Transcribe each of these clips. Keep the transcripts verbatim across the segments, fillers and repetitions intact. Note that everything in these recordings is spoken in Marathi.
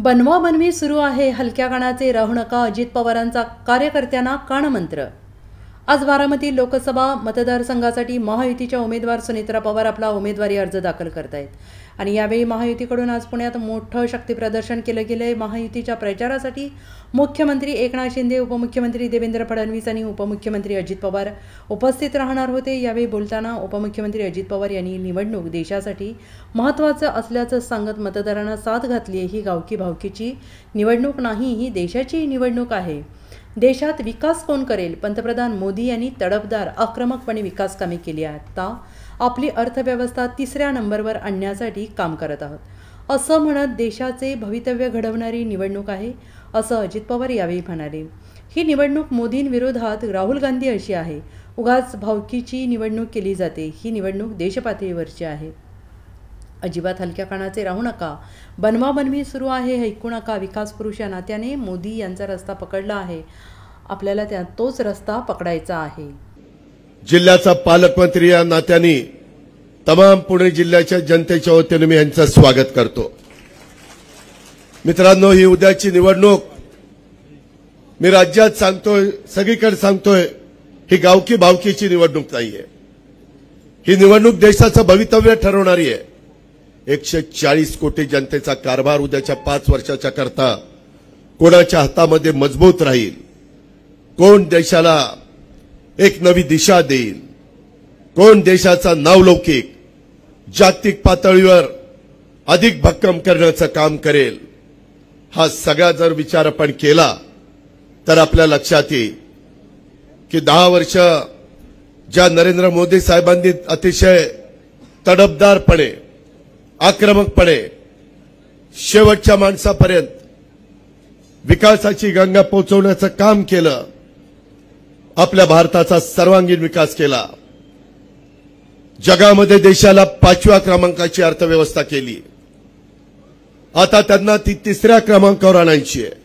बनवाबनवी सुरू आहे. हलक्या कानाचे राहू नका. अजित पवारांचा कार्यकर्त्यांना कानमंत्र. आज बारामती लोकसभा मतदारसंघासाठी महायुतीच्या उमेदवार सुनेत्रा पवार आपला उमेदवारी अर्ज दाखल करतायत आणि यावेळी महायुतीकडून आज पुण्यात मोठं शक्तीप्रदर्शन केलं गेलंय. महायुतीच्या प्रचारासाठी मुख्यमंत्री एकनाथ शिंदे, उपमुख्यमंत्री देवेंद्र फडणवीस आणि उपमुख्यमंत्री अजित पवार उपस्थित राहणार होते. यावेळी बोलताना उपमुख्यमंत्री अजित पवार यांनी निवडणूक देशासाठी महत्त्वाचं असल्याचं सांगत मतदारांना साथ घातली. ही गावकी भावकीची निवडणूक नाही, ही देशाची निवडणूक आहे. देशात विकास कोण करेल? पंतप्रधान मोदी यांनी तडफदार आक्रमकपणे विकास कामे केली आहेत. आता आपली अर्थव्यवस्था तिसऱ्या नंबरवर आणण्यासाठी काम करत आहोत असं म्हणत देशाचे भवितव्य घडवणारी निवडणूक आहे असं अजित पवार यावेळी म्हणाले. ही निवडणूक मोदींविरोधात राहुल गांधी अशी आहे. उगाच भावकीची निवडणूक केली जाते. ही निवडणूक देशपातळीवरची आहे. अजिबात हलक्या कानाचे राहू नका. बनवाबनवी सुरू आहे. ऐकू नका. विकास पुरुष या नात्याने मोदी यांचा रस्ता पकडला आहे. आपल्याला त्या तोच रस्ता पकडायचा आहे. जिल्ह्याचा पालकमंत्री या नात्याने तमाम पुणे जिल्ह्याच्या जनतेच्या वतीने मी यांचं स्वागत करतो. मित्रांनो, ही उद्याची निवडणूक मी राज्यात सांगतोय, सगळीकडे सांगतोय, ही गावकी भावकीची निवडणूक नाहीये. ही निवडणूक देशाचं भवितव्य ठरवणारी आहे. एकशे चाळीस कोटी जनतेचा कारभार उद्याच्या पाच वर्षाच्या करता कोणाच्या हातामध्ये मजबूत राहील, कोण देशाला एक नवी दिशा देईल, कोण देशाचा नावलौकिक जागतिक पातळीवर अधिक भक्कम करण्याचं काम करेल, हा सगळा जर विचार आपण केला तर आपल्या लक्षात येईल की दहा वर्ष ज्या नरेंद्र मोदी साहेबांनी अतिशय तडफदारपणे, आक्रमकपणे शेवटच्या माणसापर्यंत विकासाची गंगा पोहोचवण्याचं काम केलं, आपल्या भारताचा सर्वांगीण विकास केला, जगामध्ये देशाला पाचव्या क्रमांकाची अर्थव्यवस्था केली. आता त्यांना ती तिसऱ्या क्रमांकावर आणायची आहे.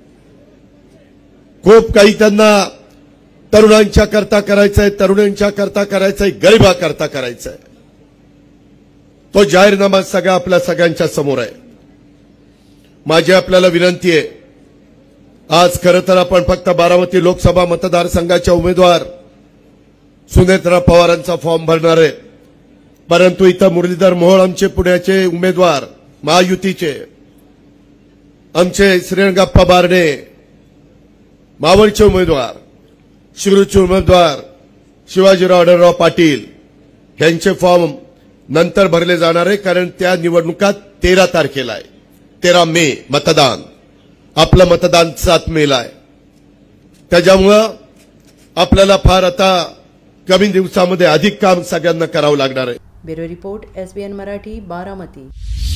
खूप काही त्यांना तरुणांच्या करता करायचंय, तरुणांच्या करता करायचंय, गरिबाकरता करायचंय. तो जाहीरनामा सगळा आपल्या सगळ्यांच्या समोर आहे. माझी आपल्याला विनंती आहे, आज खरं तर आपण फक्त बारामती लोकसभा मतदारसंघाच्या उमेदवार सुनेत्रा पवारांचा फॉर्म भरणार आहे, परंतु इथं मुरलीधर मोहोळ आमचे पुण्याचे उमेदवार, महायुतीचे आमचे श्रीरंगप्पा बारणे मावळचे उमेदवार, शिरूरचे उमेदवार शिवाजीराव आढळराव पाटील यांचे फॉर्म नंतर भरले जाणार आहे. कारण त्या निवडणुकात तेरा तारखेला आहे, तेरा मे मतदान. आपलं मतदान सात मेला आहे. त्याच्यामुळं आपल्याला फार आता कमी दिवसामध्ये अधिक काम सगळ्यांना करावं लागणार आहे. Bureau report, SBN Marathi, Baramati.